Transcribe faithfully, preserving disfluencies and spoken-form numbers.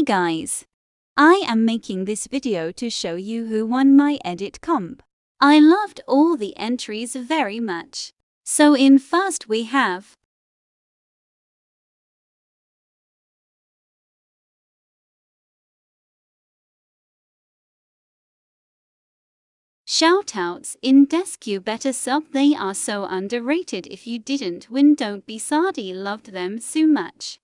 guys! I am making this video to show you who won my edit comp. I loved all the entries very much. So in first we have shoutouts in Desk. You better sub, they are so underrated. If you didn't win, don't be sorry, loved them so much.